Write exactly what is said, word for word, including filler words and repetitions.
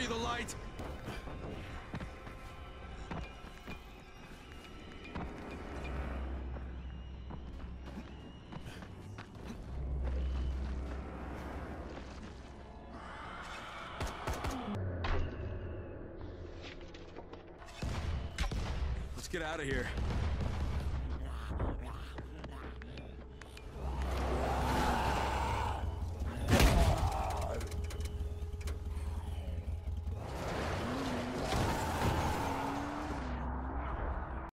you the light! Let's get out of here.